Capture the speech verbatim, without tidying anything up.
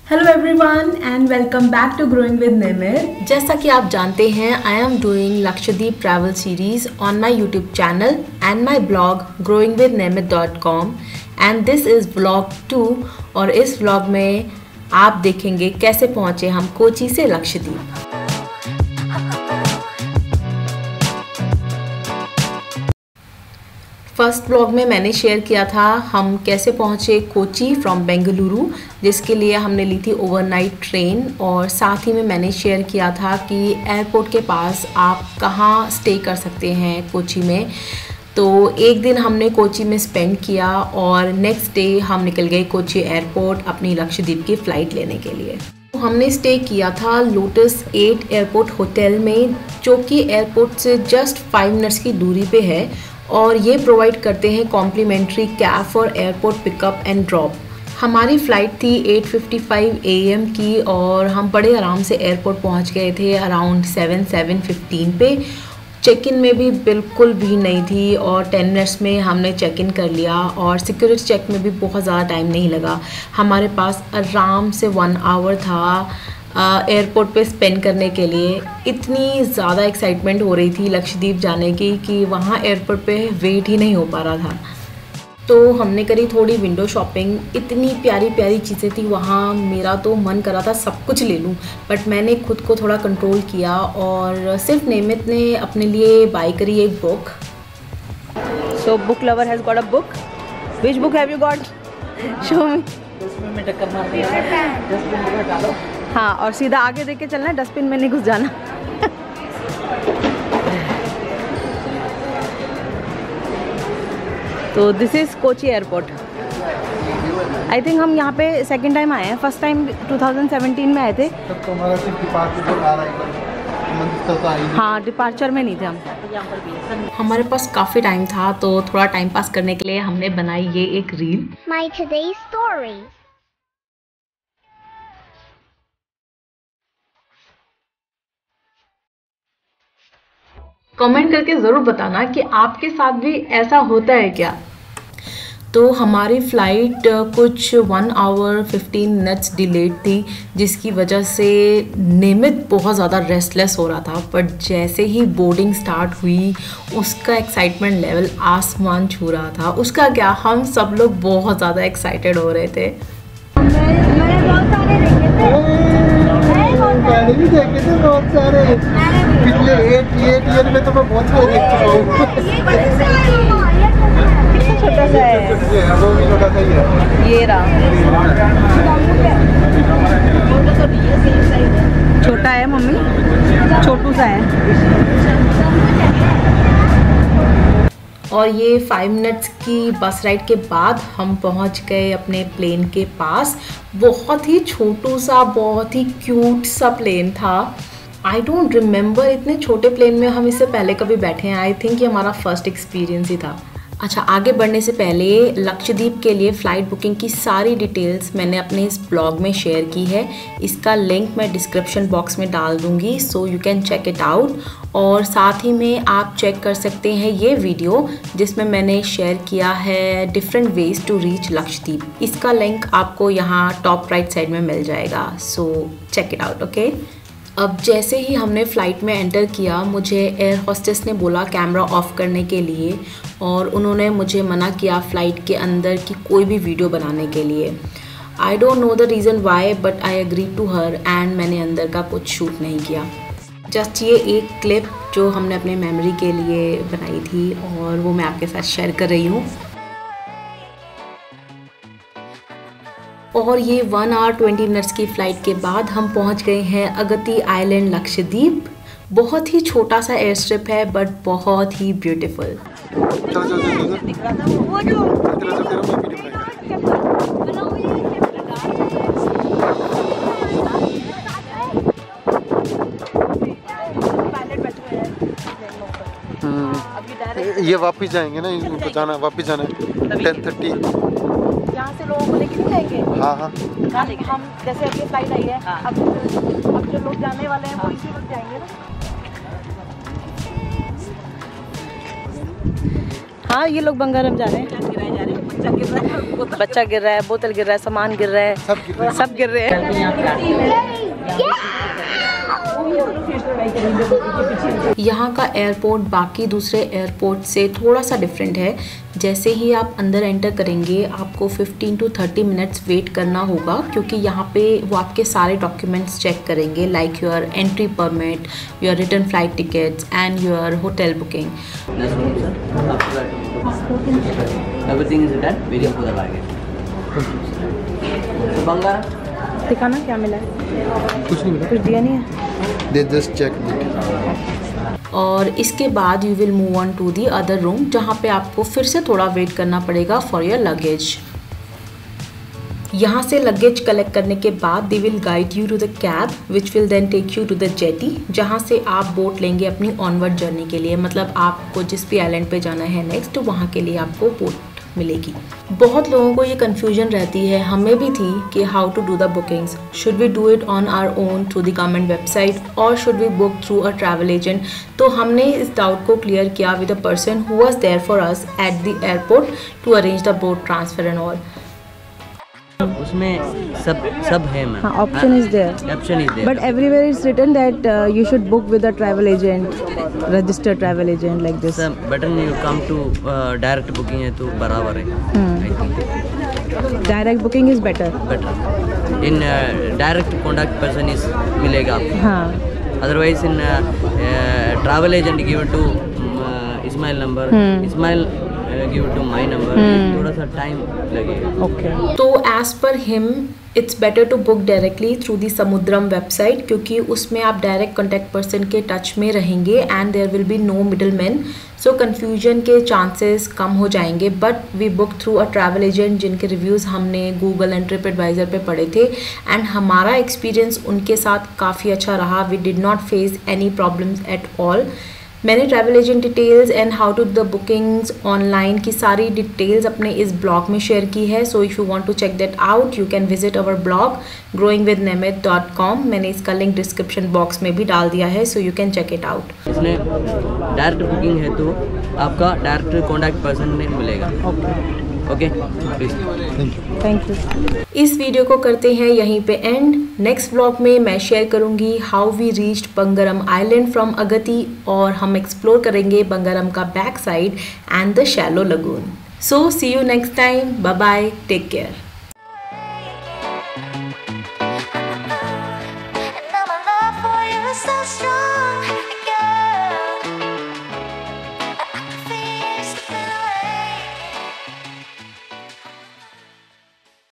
Hello everyone and welcome back to growing with Nimit. जैसा कि आप जानते हैं, I am doing Lakshadweep travel series on my YouTube channel and my blog growing with Nimit dot com and this is vlog two. और इस vlog में आप देखेंगे कैसे पहुंचे हम कोची से लक्षद्वीप। फर्स्ट ब्लॉग में मैंने शेयर किया था हम कैसे पहुँचे कोची फ्रॉम बेंगलुरु, जिसके लिए हमने ली थी ओवरनाइट ट्रेन। और साथ ही में मैंने शेयर किया था कि एयरपोर्ट के पास आप कहाँ स्टे कर सकते हैं कोची में। तो एक दिन हमने कोची में स्पेंड किया और नेक्स्ट डे हम निकल गए कोची एयरपोर्ट अपनी लक्षद्वीप की फ़्लाइट लेने के लिए। तो हमने स्टे किया था लोटस एट एयरपोर्ट होटल में, जो कि एयरपोर्ट से जस्ट फाइव मिनट्स की दूरी पे है। और ये प्रोवाइड करते हैं complimentary cab for airport pickup and drop. हमारी फ़्लाइट थी eight fifty five A M की और हम बड़े आराम से एयरपोर्ट पहुंच गए थे अराउंड सेवन सेवन फिफ्टीन पे। चेक इन में भी बिल्कुल भी नहीं थी और टेन मिनट्स में हमने चेक इन कर लिया। और सिक्योरिटी चेक में भी बहुत ज़्यादा टाइम नहीं लगा, हमारे पास आराम से वन आवर था एयरपोर्ट पे स्पेंड करने के लिए। इतनी ज़्यादा एक्साइटमेंट हो रही थी लक्षद्वीप जाने की कि वहाँ एयरपोर्ट पे वेट ही नहीं हो पा रहा था। तो हमने करी थोड़ी विंडो शॉपिंग, इतनी प्यारी प्यारी चीज़ें थी वहाँ, मेरा तो मन करा था सब कुछ ले लूँ, बट मैंने खुद को थोड़ा कंट्रोल किया और सिर्फ निमित ने अपने लिए बाय करी एक book. So book lover has got a book. Which book have you got? Show me. में टक्कर मार दिया डस्टबिन में डालो। हाँ, और सीधा आगे देख के चलना है, डस्टबिन में नहीं घुस जाना। तो this is Kochi airport. I think हम यहाँ पे सेकंड टाइम आए हैं, first time two thousand seventeen में आए थे। तब तो हमारा सिर्फ डिपार्चर आ रहा है, हाँ डिपार्चर में नहीं थे हम। हमारे पास काफ़ी टाइम था तो थोड़ा टाइम पास करने के लिए हमने बनाई ये एक reel. My today's story. Comment करके ज़रूर बताना कि आपके साथ भी ऐसा होता है क्या। तो हमारी फ़्लाइट कुछ one hour fifteen minutes delayed थी, जिसकी वजह से निमित बहुत ज़्यादा रेस्टलेस हो रहा था। बट जैसे ही बोर्डिंग स्टार्ट हुई उसका एक्साइटमेंट लेवल आसमान छू रहा था। उसका क्या, हम सब लोग बहुत ज़्यादा एक्साइटेड हो रहे थे। मैंने भी देखे थे बहुत सारे, पिछले एट एट ईयर में तो मैं बहुत सारे देख चुका हूँ। छोटा सा है, वो भी छोटा सा ही है। ये रहा, छोटा है मम्मी, छोटू सा है। और ये फाइव मिनट्स की बस राइड के बाद हम पहुंच गए अपने प्लेन के पास। बहुत ही छोटू सा, बहुत ही क्यूट सा प्लेन था। आई डोंट रिमेंबर इतने छोटे प्लेन में हम इससे पहले कभी बैठे हैं। आई थिंक ये हमारा फर्स्ट एक्सपीरियंस ही था। अच्छा, आगे बढ़ने से पहले लक्षद्वीप के लिए फ़्लाइट बुकिंग की सारी डिटेल्स मैंने अपने इस ब्लॉग में शेयर की है। इसका लिंक मैं डिस्क्रिप्शन बॉक्स में डाल दूँगी, so you can check it out. और साथ ही में आप चेक कर सकते हैं ये वीडियो जिसमें मैंने शेयर किया है different ways to reach Lakshadweep. इसका लिंक आपको यहाँ टॉप राइट साइड में मिल जाएगा, so check it out. Okay, अब जैसे ही हमने फ़्लाइट में एंटर किया, मुझे एयर होस्टेस ने बोला कैमरा ऑफ़ करने के लिए, और उन्होंने मुझे मना किया फ़्लाइट के अंदर की कोई भी वीडियो बनाने के लिए। I don't know the reason why, but I agree to her and मैंने अंदर का कुछ शूट नहीं किया। जस्ट ये एक क्लिप जो हमने अपने मेमोरी के लिए बनाई थी और वो मैं आपके साथ शेयर कर रही हूँ। और ये वन आवर ट्वेंटी मिनट्स की फ़्लाइट के बाद हम पहुंच गए हैं अगती आइलैंड लक्षद्वीप। बहुत ही छोटा सा एयर स्ट्रिप है बट बहुत ही ब्यूटीफुल। ये वापस जाएंगे ना, इनको जाना वापस जाना है टेन थर्टी। यहाँ से लोगों को लेके नहीं जाएंगे। हाँ हाँ, हम जैसे अभी फ्लाइट आई है, हाँ। अब अब जो लोग जाने वाले हैं, हाँ। वो इसी वक्त जाएंगे ना। हाँ, ये लोग बंगारम जा रहे हैं। बच्चा गिर रहा है, बोतल गिर रहा है, सामान गिर रहा है, सब गिर रहे हैं। सब गिर रहे हैं। यहाँ का एयरपोर्ट बाकी दूसरे एयरपोर्ट से थोड़ा सा डिफरेंट है। जैसे ही आप अंदर एंटर करेंगे आपको fifteen to thirty minutes wait करना होगा, क्योंकि यहाँ पे वो आपके सारे डॉक्यूमेंट्स चेक करेंगे, like your entry permit, your return flight tickets and your hotel booking. Everything is done, waiting for the baggage. So, Bangara? दिखाना क्या मिला है? कुछ नहीं मिला, कुछ दिया नहीं है। They just check. और इसके बाद you will move on to the other room, जहाँ पे आपको फिर से थोड़ा वेट करना पड़ेगा फॉर योर लगेज। यहाँ से लगेज कलेक्ट करने के बाद they will guide you to the cab which will then take you to the jetty, जहाँ से आप बोट लेंगे अपनी ऑनवर्ड जर्नी के लिए। मतलब आपको जिस भी आइलैंड पे जाना है नेक्स्ट, वहाँ के लिए आपको बोट मिलेगी। बहुत लोगों को ये कन्फ्यूजन रहती है, हमें भी थी, कि how to do the bookings. Should we do it on our own through the government website और should we book through a travel agent. तो हमने इस डाउट को क्लियर किया with a person who was there for us at the airport to arrange the boat transfer and all. उसमें सब सब है मैम। हाँ, option is there, option is there, but everywhere is written that you should book with a travel agent, registered travel agent like this. Button you come to direct booking है तो बराबर है। I think direct booking is better. Better in direct contact person is मिलेगा आपको। हाँ, otherwise in travel agent given to Ismail number, Ismail give to my number, थोड़ा सा time लगेगा। ओके। तो as per him it's better to book directly through the Samudram website, क्योंकि उसमें आप डायरेक्ट कॉन्टैक्ट पर्सन के टच में रहेंगे and there will be no middle man, so confusion के चांसेस कम हो जाएंगे। But we book through a travel agent जिनके रिव्यूज़ हमने गूगल एंड ट्रिप एडवाइज़र पे पढ़े थे एंड हमारा एक्सपीरियंस उनके साथ काफ़ी अच्छा रहा। We did not face any problems at all. मैंने travel agent details and how to the bookings online की सारी डिटेल्स अपने इस ब्लॉग में शेयर की है, so if you want to check that out you can visit our blog growing with Nimit dot com. मैंने इसका लिंक डिस्क्रिप्शन बॉक्स में भी डाल दिया है, so you can check it out. इसमें डायरेक्ट बुकिंग है तो आपका डायरेक्ट कॉन्टैक्ट पर्सन में मिलेगा। Okay, okay please, thank you. इस वीडियो को करते हैं यहीं पे एंड। नेक्स्ट व्लॉग में मैं शेयर करूंगी how we reached Bangaram island from Agatti, और हम एक्सप्लोर करेंगे बंगरम का back side and the shallow lagoon. So see you next time, bye bye, take care.